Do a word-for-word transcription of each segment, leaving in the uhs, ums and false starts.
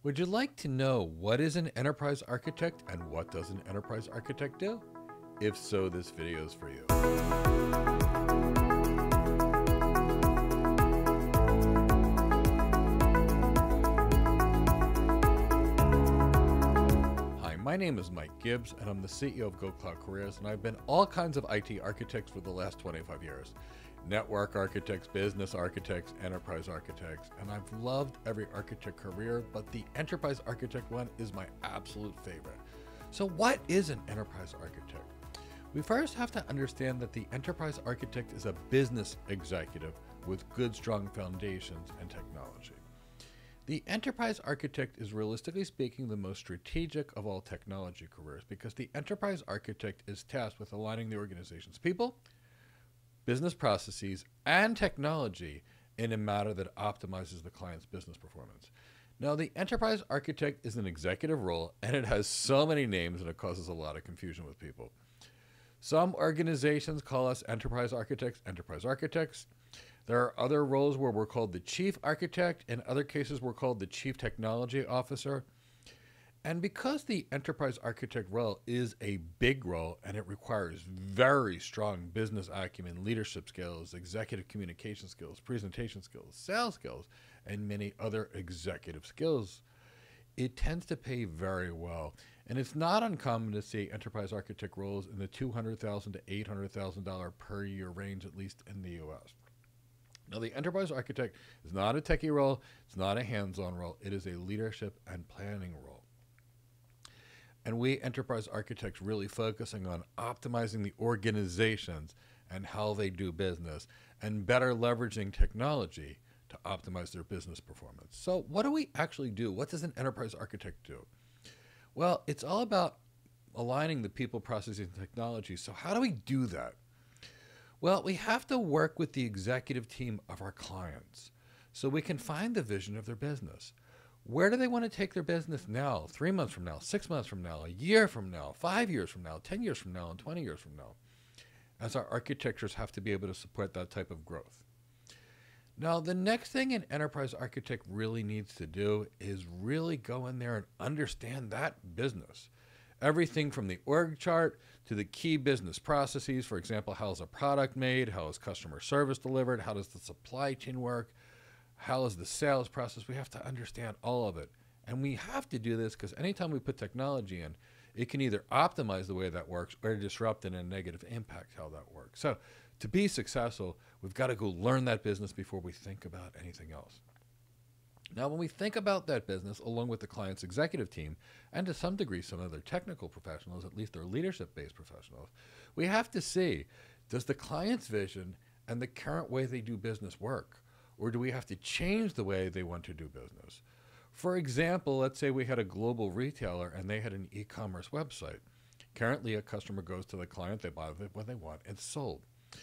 Would you like to know what is an enterprise architect and what does an enterprise architect do? If so, this video is for you. Hi, my name is Mike Gibbs and I'm the C E O of Go Cloud Careers, and I've been all kinds of I T architects for the last twenty-five years. Network architects, business architects, enterprise architects, and I've loved every architect career, but the enterprise architect one is my absolute favorite. So what is an enterprise architect? We first have to understand that the enterprise architect is a business executive with good, strong foundations and technology. The enterprise architect is, realistically speaking, the most strategic of all technology careers, because the enterprise architect is tasked with aligning the organization's people, business processes, and technology in a manner that optimizes the client's business performance. Now, the enterprise architect is an executive role, and it has so many names and it causes a lot of confusion with people. Some organizations call us enterprise architects, enterprise architects. There are other roles where we're called the chief architect. In other cases, we're called the chief technology officer. And because the enterprise architect role is a big role and it requires very strong business acumen, leadership skills, executive communication skills, presentation skills, sales skills, and many other executive skills, it tends to pay very well. And it's not uncommon to see enterprise architect roles in the two hundred thousand dollars to eight hundred thousand dollars per year range, at least in the U S. Now, the enterprise architect is not a techie role, it's not a hands-on role, it is a leadership and planning role. And we enterprise architects really focusing on optimizing the organizations and how they do business and better leveraging technology to optimize their business performance. So what do we actually do? What does an enterprise architect do? Well, it's all about aligning the people, processes, and technology. So how do we do that? Well, we have to work with the executive team of our clients so we can find the vision of their business. Where do they want to take their business now, three months from now, six months from now, a year from now, five years from now, ten years from now, and twenty years from now? As our architectures have to be able to support that type of growth. Now, the next thing an enterprise architect really needs to do is really go in there and understand that business. Everything from the org chart to the key business processes. For example, how is a product made? How is customer service delivered? How does the supply chain work? How is the sales process? We have to understand all of it. And we have to do this because anytime we put technology in, it can either optimize the way that works or disrupt and a negative impact how that works. So to be successful, we've got to go learn that business before we think about anything else. Now, when we think about that business, along with the client's executive team, and to some degree some other technical professionals, at least their leadership-based professionals, we have to see, does the client's vision and the current way they do business work? Or do we have to change the way they want to do business? For example, let's say we had a global retailer and they had an e-commerce website. Currently, a customer goes to the client, they buy what they want, it's sold.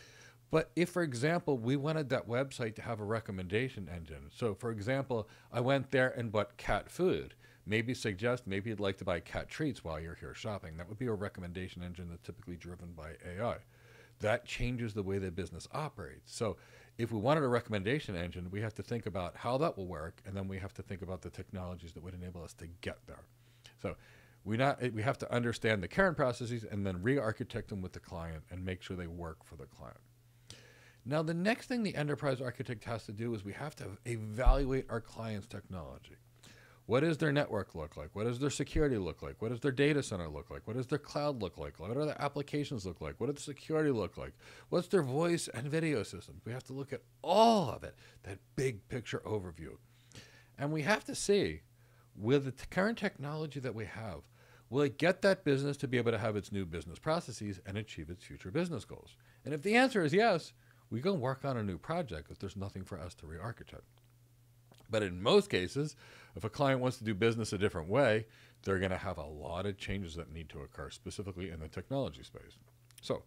But if, for example, we wanted that website to have a recommendation engine. So, for example, I went there and bought cat food. Maybe suggest, maybe you'd like to buy cat treats while you're here shopping. That would be a recommendation engine that's typically driven by A I. That changes the way the business operates. So if we wanted a recommendation engine, we have to think about how that will work, and then we have to think about the technologies that would enable us to get there. So we not we have to understand the current processes and then re-architect them with the client and make sure they work for the client. Now, the next thing the enterprise architect has to do is we have to evaluate our client's technology. What does their network look like? What does their security look like? What does their data center look like? What does their cloud look like? What do their applications look like? What does the security look like? What's their voice and video systems? We have to look at all of it, that big picture overview. And we have to see, with the t- current technology that we have, will it get that business to be able to have its new business processes and achieve its future business goals? And if the answer is yes, we go work on a new project if there's nothing for us to re-architect. But in most cases, if a client wants to do business a different way, they're going to have a lot of changes that need to occur, specifically in the technology space. So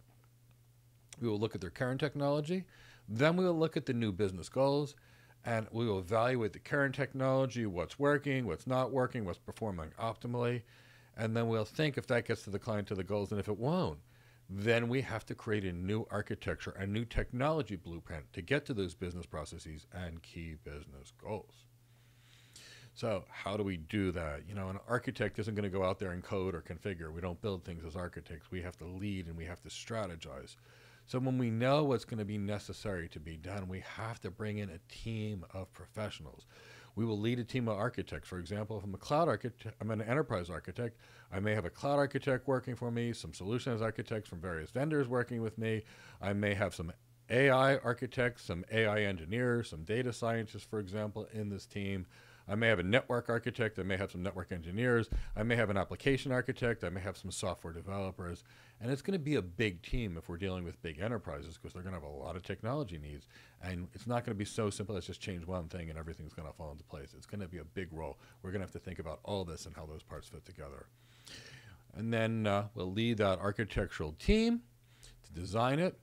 we will look at their current technology, then we will look at the new business goals, and we will evaluate the current technology, what's working, what's not working, what's performing optimally, and then we'll think if that gets to the client to the goals, and if it won't, then we have to create a new architecture, a new technology blueprint to get to those business processes and key business goals. So how do we do that? You know, an architect isn't going to go out there and code or configure. We don't build things as architects. We have to lead and we have to strategize. So when we know what's going to be necessary to be done, we have to bring in a team of professionals. We will lead a team of architects. For example, if I'm a cloud architect, I'm an enterprise architect, I may have a cloud architect working for me, some solutions architects from various vendors working with me. I may have some A I architects, some A I engineers, some data scientists, for example, in this team. I may have a network architect, I may have some network engineers, I may have an application architect, I may have some software developers, and it's going to be a big team if we're dealing with big enterprises because they're going to have a lot of technology needs, and it's not going to be so simple as just change one thing and everything's going to fall into place. It's going to be a big role. We're going to have to think about all this and how those parts fit together. And then uh, we'll lead that architectural team to design it,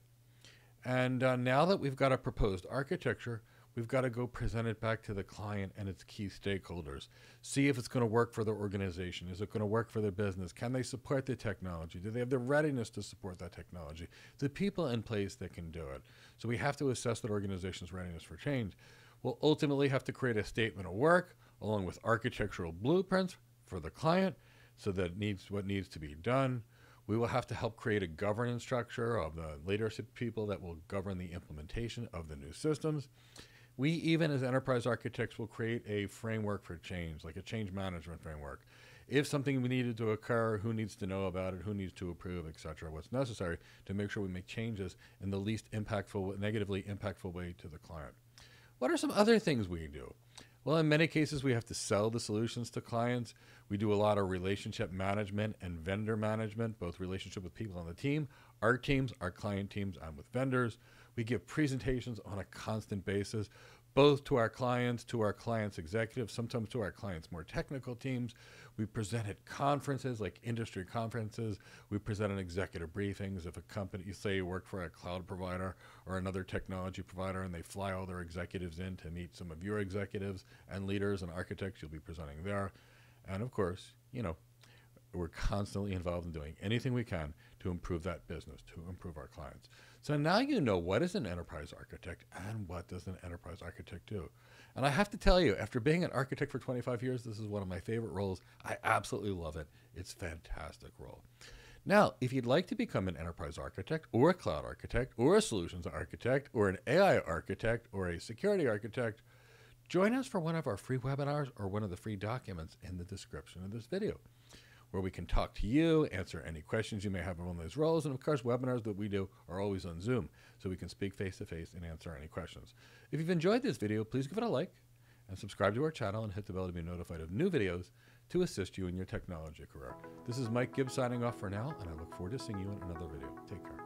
and uh, now that we've got a proposed architecture, we've got to go present it back to the client and its key stakeholders. See if it's going to work for their organization. Is it going to work for their business? Can they support the technology? Do they have the readiness to support that technology? The people in place that can do it. So we have to assess that organization's readiness for change. We'll ultimately have to create a statement of work along with architectural blueprints for the client so that it needs what needs to be done. We will have to help create a governance structure of the leadership people that will govern the implementation of the new systems. We, even as enterprise architects, will create a framework for change, like a change management framework. If something needed to occur, who needs to know about it, who needs to approve, et cetera, what's necessary to make sure we make changes in the least impactful, negatively impactful way to the client. What are some other things we do? Well, in many cases, we have to sell the solutions to clients. We do a lot of relationship management and vendor management, both relationship with people on the team, our teams, our client teams, and with vendors. We give presentations on a constant basis, both to our clients, to our clients' executives, sometimes to our clients' more technical teams. We present at conferences like industry conferences. We present in executive briefings. If a company, you say you work for a cloud provider or another technology provider and they fly all their executives in to meet some of your executives and leaders and architects, you'll be presenting there. And of course, you know, we're constantly involved in doing anything we can to improve that business, to improve our clients. So now you know what is an enterprise architect and what does an enterprise architect do. And I have to tell you, after being an architect for twenty-five years, this is one of my favorite roles. I absolutely love it. It's a fantastic role. Now, if you'd like to become an enterprise architect or a cloud architect or a solutions architect or an A I architect or a security architect, join us for one of our free webinars or one of the free documents in the description of this video, where we can talk to you, answer any questions you may have on those roles, and of course, webinars that we do are always on Zoom, so we can speak face-to-face and answer any questions. If you've enjoyed this video, please give it a like, and subscribe to our channel and hit the bell to be notified of new videos to assist you in your technology career. This is Mike Gibbs signing off for now, and I look forward to seeing you in another video. Take care.